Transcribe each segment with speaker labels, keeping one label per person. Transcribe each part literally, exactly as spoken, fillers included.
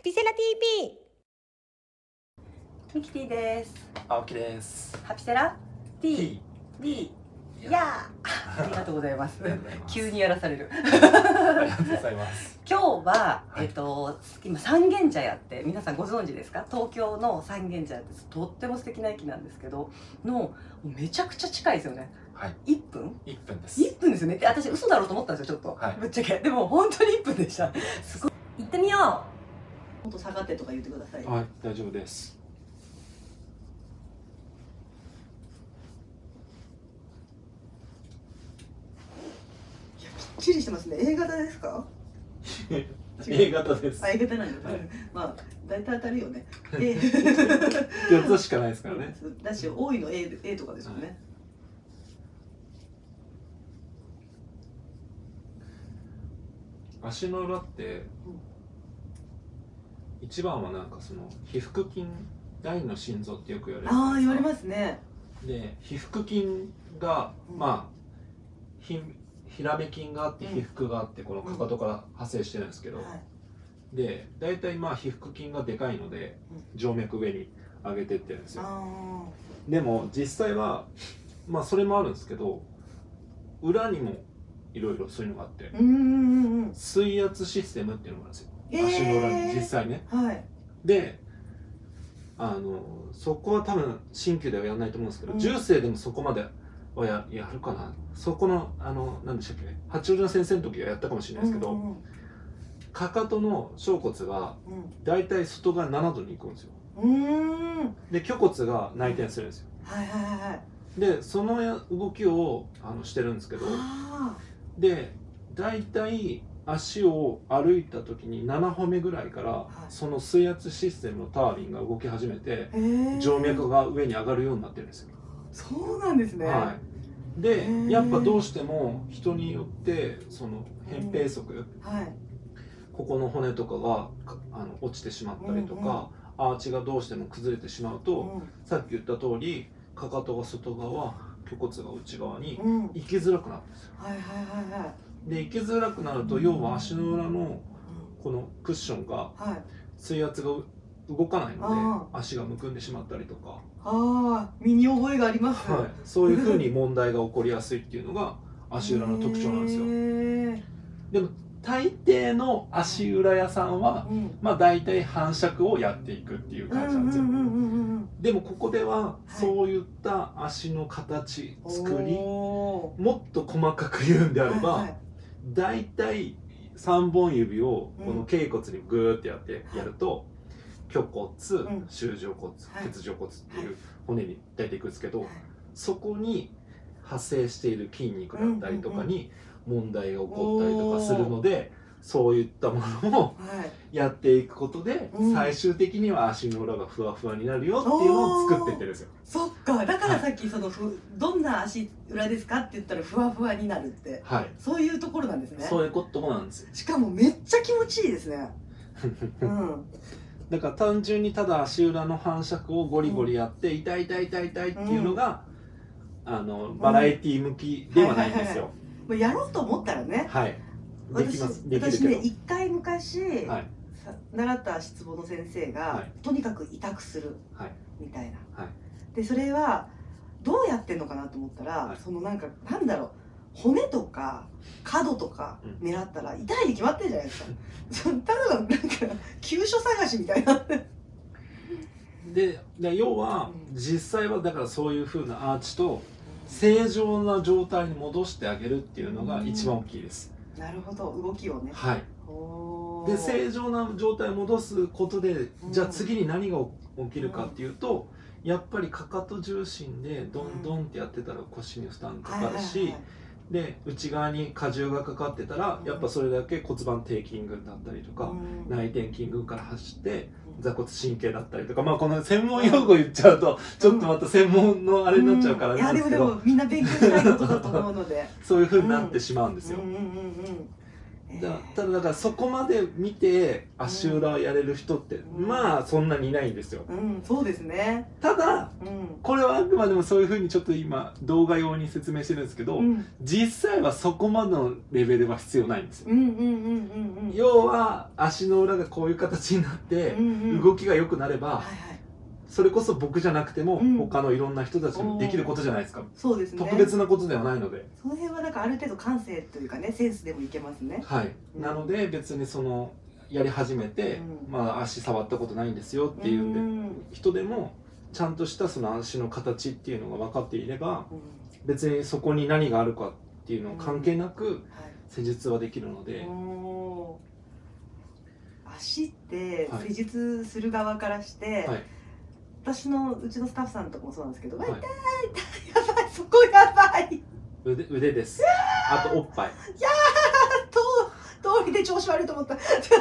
Speaker 1: ピセラ ティーピー。
Speaker 2: ミキティです。
Speaker 3: 青木です。
Speaker 2: ハピセラ T
Speaker 3: T
Speaker 2: D やーありがとうございます。急にやらされる。
Speaker 3: ありがとうございます。
Speaker 2: 今日は、
Speaker 3: はい、
Speaker 2: えっと今三軒茶屋って皆さんご存知ですか？東京の三軒茶屋ってとっても素敵な駅なんですけどのめちゃくちゃ近いですよね。
Speaker 3: はい。
Speaker 2: いっぷん？
Speaker 3: いっぷんです。
Speaker 2: いっぷんですよね。で私嘘だろうと思ったんですよちょっと。はい、ぶっちゃけでも本当にいっぷんでした。すごい。行ってみよう。もっと下がってとか言ってください。
Speaker 3: はい、大丈夫です。
Speaker 2: きっちりしてますね。A 型ですか？
Speaker 3: A 型です。
Speaker 2: あ、A 型なんですね。はい、まあ大体当たるよね。
Speaker 3: よっつしかないですからね。
Speaker 2: だし多いの A, A とかですよね。
Speaker 3: はい、足の裏って、うん、一番はなんかその腓腹筋、第二の心臓ってよく言われる。
Speaker 2: ああ、言われますね。
Speaker 3: で、腓腹筋が、うん、まあひ平目筋があって腓腹があってこのかかとから派生してるんですけど、うん、はい、で大体まあ腓腹筋がでかいので静脈上に上げてってるんですよ。でも実際はまあそれもあるんですけど裏にもいろいろそういうのがあって、水圧システムっていうのがあるんですよ、えー、足の裏に実際ね、はい、であのそこは多分鍼灸ではやらないと思うんですけど、うん、重生でもそこまでは や, やるかな。そこのあの何でしたっけ、八王子の先生の時はやったかもしれないですけど、うんうん、かかとの小骨がだいたい外側ななどに行くんですよ。うん、で虚骨が内転するんですよ。はいはいはい。でその動きをあのしてるんですけど、でだいたい足を歩いた時にななほめぐらいから、はい、その水圧システムのタービンが動き始めて静脈が上に上がるようになってるんですよ。そうなんですね。はい、でやっぱどうしても人によってその扁平足、うん、はい、ここの骨とかがあの落ちてしまったりとか、うんうん、アーチがどうしても崩れてしまうと、うん、さっき言った通りかかとが外側虚骨が内側に行きづらくなるんですよ。はいはいはいはい。で行きづらくなると、要は足の裏のこのクッションが水圧が動かないので足がむくんでしまったりとか、ああ、身に覚えがあります、はい、そういうふうに問題が起こりやすいっていうのが足裏の特徴なんですよ。でも大抵の足裏屋さんは、うん、まあ大体反射をやっていくっていう感じなんですよ。でもここではそういった足の形、はい、作り、もっと細かく言うんであれば、はいはい、大体さんぼん指をこの脛骨にグーってやってやると、うん、虚骨、舟状骨、欠状骨っていう骨に出ていくんですけど、はい、そこに発生している筋肉だったりとかに問題が起こったりとかするので、そういったものをやっていくことで、はい、最終的には足の裏がふわふわになるよっていうのを作っていってるんですよ。そっか、だからさっきそのふ、はい、どんな足裏ですかって言ったらふわふわになるって、はい、そういうところなんですね。そういうことなんですよ。しかもめっちゃ気持ちいいですね。うん、だから単純にただ足裏の反射をゴリゴリやって、うん、痛い痛い痛い痛いっていうのが、うん、あのバラエティ向きではないんですよ。やろうと思ったらね。はい。できます。できるけど。私ね、一回昔、はい、習った足つぼの先生が、はい、とにかく痛くする、はい、みたいな。はい、でそれはどうやってんのかなと思ったら、はい、そのなんかなんだろう、骨とか角とか狙ったら痛いに決まってるじゃないですか。うん、ただのなんか急所探しみたいな。で、で要は、うん、実際はだからそういう風なアーチと正常な状態に戻してあげるっていうのが一番大きいです。なるほど、動きをね。はい。で正常な状態を戻すことで、じゃあ次に何が起きるかっていうと、うん、やっぱりかかと重心でどんどんってやってたら腰に負担かかるし、で内側に荷重がかかってたら、やっぱそれだけ骨盤底筋群だったりとか、うん、内転筋群から走って座骨神経だったりとか、まあこの専門用語言っちゃうとちょっとまた専門のあれになっちゃうからなんですけど、いやでもでもみんな勉強したいことだと思うのでそういうふうになってしまうんですよ。 だただだからそこまで見て足裏やれる人って、
Speaker 2: うん、
Speaker 3: まあそんなにいないんですよ。
Speaker 2: うん、そうですね。
Speaker 3: ただ、
Speaker 2: うん、
Speaker 3: これはあくまでもそういうふうにちょっと今動画用に説明してるんですけど、うん、実際はそこまでのレベルは必要ないんですよ。要は足の裏がこういう形になって動きが良くなれば、それこそ僕じゃなくても他のいろんな人たちにできることじゃないですか。
Speaker 2: そうですね。
Speaker 3: 特別なことではないので。
Speaker 2: その辺はなんかある程度感性というかね、センスでもいけますね。
Speaker 3: はい。うん、なので別にそのやり始めて、うん、まあ足触ったことないんですよっていうんで、うん、人でもちゃんとしたその足の形っていうのが分かっていれば、うん、別にそこに何があるかっていうのを関係なく施術はできるので。
Speaker 2: はい、足って施術する側からして、はい、私のうちのスタッフさんとかもそうなんですけど、はい、痛い痛いやばいそこやばい
Speaker 3: 腕腕です。あとおっぱい。
Speaker 2: いやーと通りで調子悪いと思った。おっ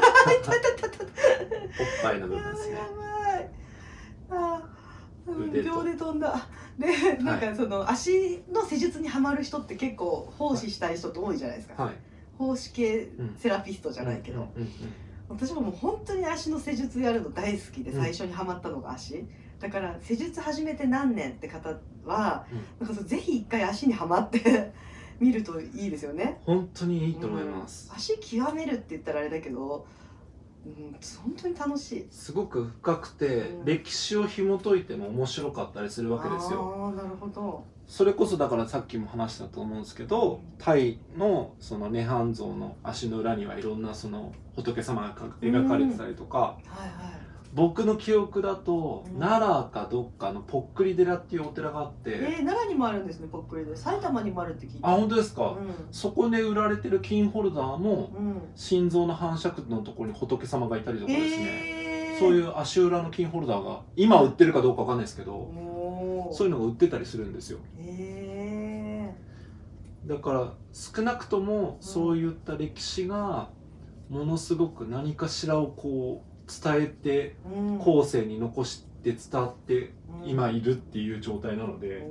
Speaker 3: ぱいの部分ですね。
Speaker 2: やばい。あ腕秒で飛んだ。でなんかその、はい、足の施術にはまる人って結構奉仕したい人って多いじゃないですか。はい、奉仕系セラピストじゃないけど。私ももう本当に足の施術やるの大好きで、最初にはまったのが足。うんだから施術始めて何年って方は、うん、なんかぜひ一回足にはまって見るといいですよね。
Speaker 3: 本当にいいと思います、
Speaker 2: うん、足極めるって言ったらあれだけど、うん、本当に楽しい。
Speaker 3: すごく深くて、うん、歴史を紐解いても面白かったりするわけですよ。
Speaker 2: ああ、なるほど。
Speaker 3: それこそだからさっきも話したと思うんですけど、タイのその涅槃像の足の裏にはいろんなその仏様が描かれてたりとか、うん、はいはい僕の記憶だと、うん、奈良かどっかのぽっくり寺っていうお寺があって、え
Speaker 2: ー、奈良にもあるんですね。ぽっくり寺埼玉にもあるって聞いて。
Speaker 3: あ、本当ですか、うん、そこで売られてるキーホルダーも、うん、心臓の反射区のところに仏様がいたりとかですね、えー、そういう足裏のキーホルダーが今売ってるかどうかわかんないですけど、うん、そういうのが売ってたりするんですよ、えー、だから少なくともそういった歴史がものすごく何かしらをこう伝えて後世に残して伝わって今いるっていう状態なので、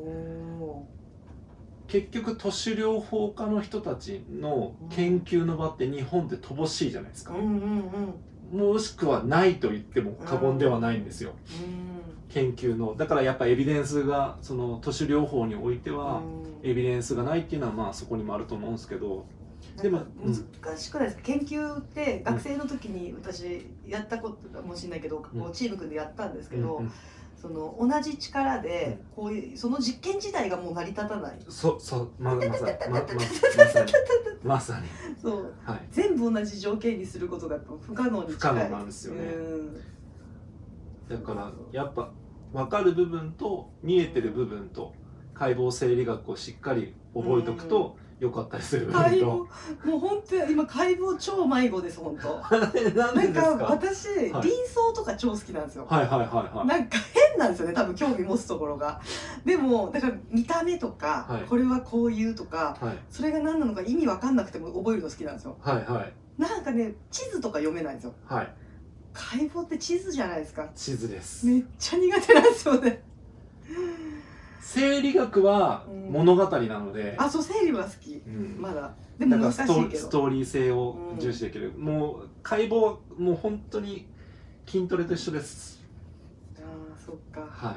Speaker 3: 結局都市療法家の人たちの研究の場って日本って乏しいじゃないですか。もしくはないと言っても過言ではないんですよ、研究の。だからやっぱエビデンスがその都市療法においてはエビデンスがないっていうのはまあそこにもあると思うんですけど、
Speaker 2: でも難しくないですか、うん、研究って学生の時に私やったことかもしれないけど、うん、こうチーム組んでやったんですけど、うん、その同じ力でこういうその実験自体がもう成り立たない。
Speaker 3: そうそうままさにまさに
Speaker 2: そう、はい、全部同じ条件にすることが不可能に近い。
Speaker 3: 不可能なんですよね。だからやっぱ分かる部分と見えてる部分と解剖生理学をしっかり覚えておくと、よかったりする部分と。
Speaker 2: 解剖もう本当今解剖超迷子です本当。なんか私、はい、輪相とか超好きなんですよ。
Speaker 3: はいはいはいはい。
Speaker 2: なんか変なんですよね多分興味持つところが。でもだから見た目とか、はい、これはこういうとか、はい、それが何なのか意味わかんなくても覚えるの好きなんですよ。はいはい。なんかね地図とか読めないんですよ。はい。解剖って地図じゃないですか。
Speaker 3: 地図です。
Speaker 2: めっちゃ苦手なんですよね。
Speaker 3: 生理学は物語なので、
Speaker 2: うん、あ、そう生理は好き、うん、まだでも難しいけど
Speaker 3: ストーリー性を重視できる、うん、もう解剖はもう本当に筋トレと一緒です。
Speaker 2: ああ、そっか。
Speaker 3: はい。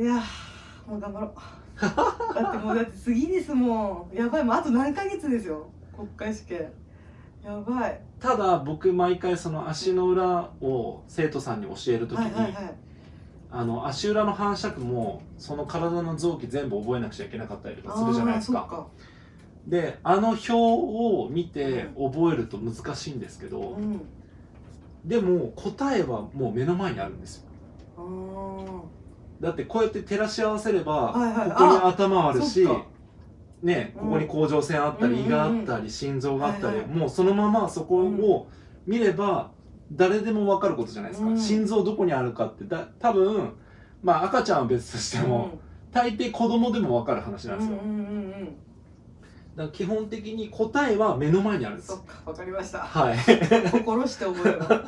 Speaker 2: いやもう頑張ろう。だってもうだって次ですもん。やばい、もうあと何ヶ月ですよ国家試験。やばい。
Speaker 3: ただ僕毎回その足の裏を生徒さんに教えるときに、はいはいはい、あの足裏の反射区もその体の臓器全部覚えなくちゃいけなかったりとかするじゃないですか。かであの表を見て覚えると難しいんですけど、うん、でも答えはもう目の前にあるんですよ。だってこうやって照らし合わせれば、はいはい、ここに頭あるしね、ここに甲状腺あったり、うん、胃があったり心臓があったり、はいはい、もうそのままそこを見れば誰でも分かることじゃないですか、うん、心臓どこにあるかってだ多分まあ赤ちゃんは別としても、うん、大抵子供でも分かる話なんですよ。だから基本的に答えは目の前にあるんです。
Speaker 2: そっか、分かりました。
Speaker 3: はい
Speaker 2: 心して覚える。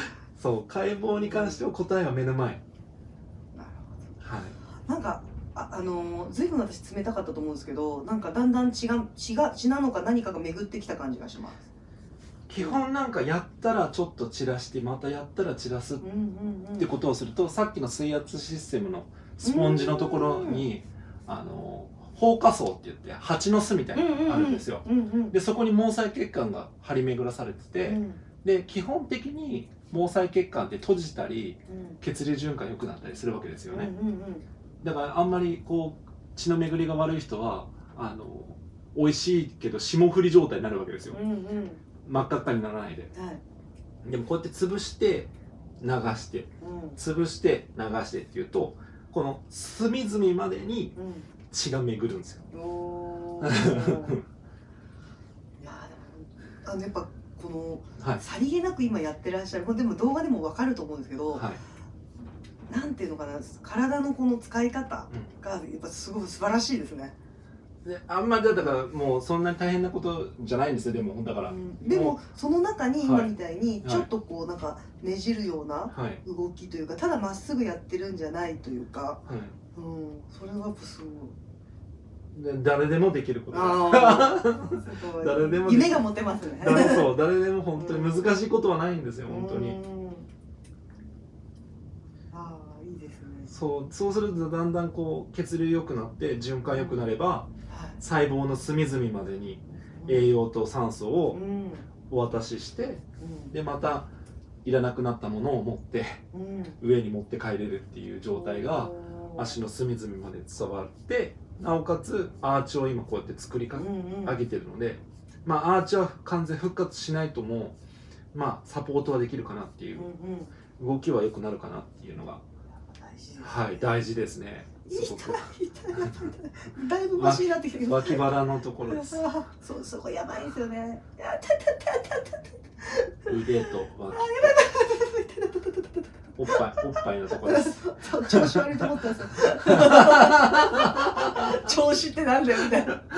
Speaker 3: そう解剖に関しては答えは目の前。
Speaker 2: なるほど。はい。なんかあああの随分私冷たかったと思うんですけど、なんかだんだん血が血が血なのか何かが巡ってきた感じがします。
Speaker 3: 基本なんかやったらちょっと散らしてまたやったら散らすってことをすると、さっきの水圧システムのスポンジのところにあの放火層って言って蜂の巣みたいなのがあるんですよ。でそこに毛細血管が張り巡らされてて、うん、で基本的に毛細血管って閉じたり、うん、血流循環良くなったりするわけですよね。だからあんまりこう血の巡りが悪い人はあの美味しいけど霜降り状態になるわけですよ。うんうん、真っ赤っかにならないで、はい、でもこうやって潰して流して、うん、潰して流してっていうとこの隅々までに血が巡るんですよ。うん、おいや
Speaker 2: あのやっぱこの、はい、さりげなく今やってらっしゃる、でも動画でも分かると思うんですけど、はい、なんていうのかな、体のこの使い方がやっぱすごく素晴らしいですね。
Speaker 3: であんまりだからもうそんなに大変なことじゃないんですよ。でもだから、うん、
Speaker 2: でもその中に今みたいにちょっとこうなんかねじるような動きというか、ただまっすぐやってるんじゃないというか、はい、うん、それはやっぱすごい。
Speaker 3: で誰でもできること
Speaker 2: 誰でも夢が持てますね。
Speaker 3: 誰そう誰でも本当に難しいことはないんですよ、本当に。
Speaker 2: ああいいですね。
Speaker 3: そうそうするとだんだんこう血流良くなって循環良くなれば、細胞の隅々までに栄養と酸素をお渡しして、でまたいらなくなったものを持って上に持って帰れるっていう状態が足の隅々まで伝わって、なおかつアーチを今こうやって作りか上げてるので、まあアーチは完全復活しないともまあサポートはできるかなっていう、動きは良くなるかなっていうのがはい大事ですね。すごく
Speaker 2: だいぶマシになってきて
Speaker 3: 脇腹のところです。
Speaker 2: そうそこやばいですよね。
Speaker 3: 腕と脇。おっぱい、おっぱいのところです。
Speaker 2: 調子悪いと思ったんですよ。調子ってなんだよみたいな。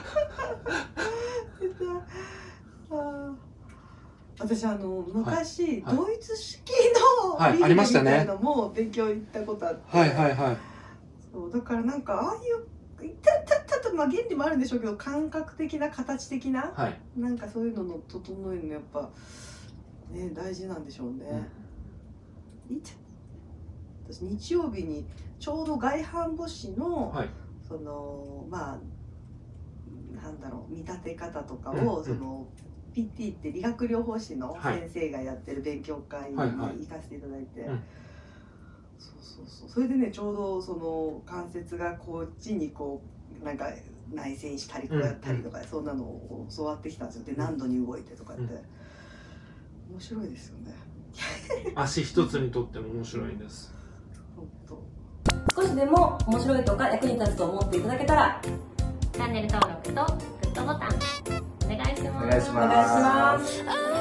Speaker 2: 私あの昔、はい、ドイツ式のビールみたいのも勉強行ったことあって、
Speaker 3: はいはいはい。
Speaker 2: そうだからなんかああいういたたたたまあ原理もあるんでしょうけど、感覚的な形的な、はい、なんかそういうのの整えるのやっぱね大事なんでしょうね。うん、私日曜日にちょうど外反母趾の、はい、そのまあなんだろう見立て方とかを、うん、そのピーティー って理学療法士の先生がやってる勉強会に行かせていただいて、そうそうそう、それでねちょうどその関節がこっちにこうなんか内旋したりこうやったりとか、うん、そんなのを教わってきたんですよ。で何度に動いてとかって、うん、面白いですよね。
Speaker 3: 足一つにとっても面白いんです。
Speaker 2: 本当。
Speaker 1: 少しでも面白いとか役に立つと思っていただけたら
Speaker 4: チャンネル登録とグッドボタンお願いします。
Speaker 3: お願いします。